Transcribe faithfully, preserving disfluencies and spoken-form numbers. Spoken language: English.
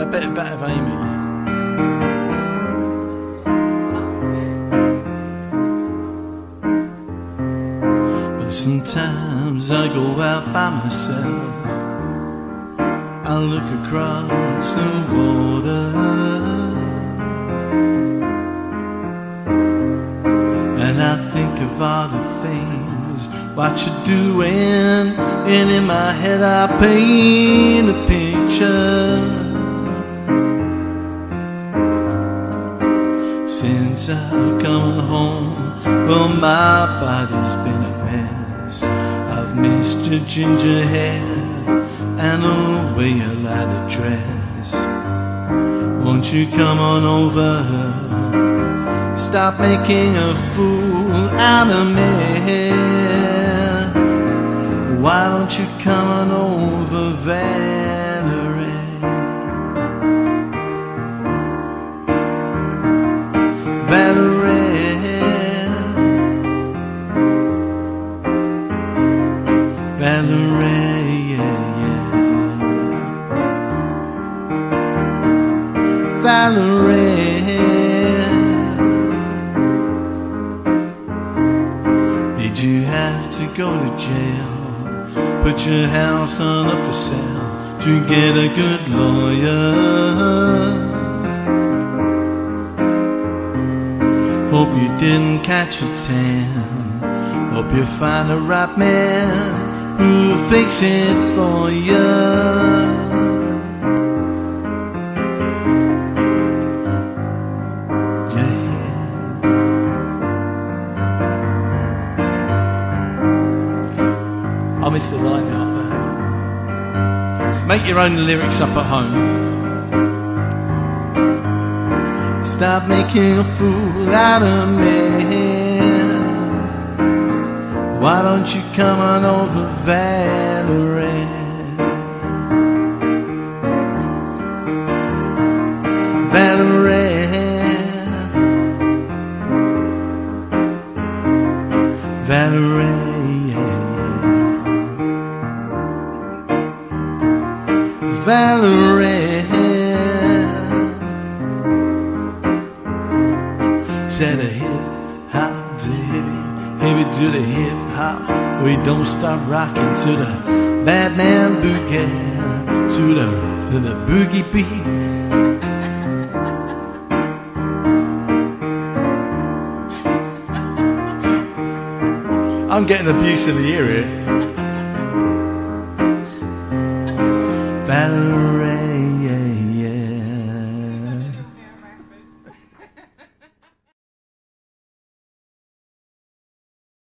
bit of Amy. But sometimes I go out by myself, I look across the water, and I think of all the things what you're doing, and in my head I paint a picture. Since I've come home, well, my body's been a mess. I've missed your ginger hair and the way you like to dress. Won't you come on over? Stop making a fool out of me. Why don't you come on over, Valerie? Valerie, Valerie, yeah, yeah. Valerie, did you have to go to jail? Put your house on up for sale to get a good lawyer. Hope you didn't catch a tan. Hope you find the right man who'll fix it for you. I missed the line out there. Make your own lyrics up at home. Stop making a fool out of me. Why don't you come on over, Valerie? Valerie, Valerie. Valerie said a hip hop to hippie, hippie to the hip hop. We don't stop rocking to the Batman boogie, to the to the boogie beat. I'm getting abuse of the ear here.